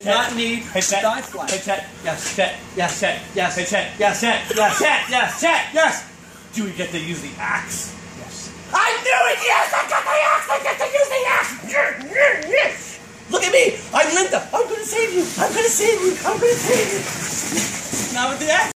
not need to die flat. Hey, Chet. Yes. Chet. Yes. Chet. Yes. Hey, Chet. Yes. Chet. Yes. Chet. Yes. Chet. Yes. Do we get to use the axe? Yes. I knew it! Yes! I got the axe! I get to use the axe! Look at me! I'm Linda! I'm gonna save you! I'm gonna save you! I'm gonna save you! Now with the axe!